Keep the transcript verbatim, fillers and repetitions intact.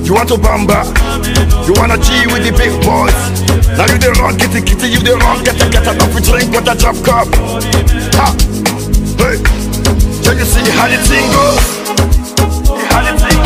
You want to bamba? You wanna G with the big boys? Now you the wrong, kitty kitty, you the wrong, get a get a coffee drink with a drop cup. Ha! Hey! Can you see how the thing goes?